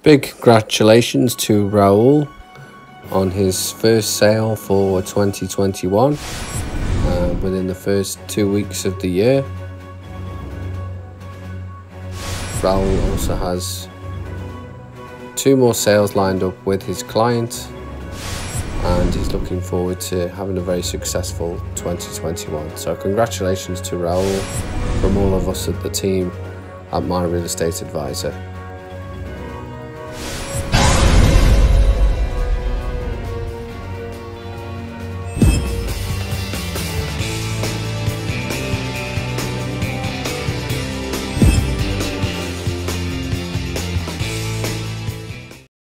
Big congratulations to Rahul on his first sale for 2021 within the first 2 weeks of the year. Rahul also has 2 more sales lined up with his client, and he's looking forward to having a very successful 2021. So congratulations to Rahul from all of us at the team at My Real Estate Advisor.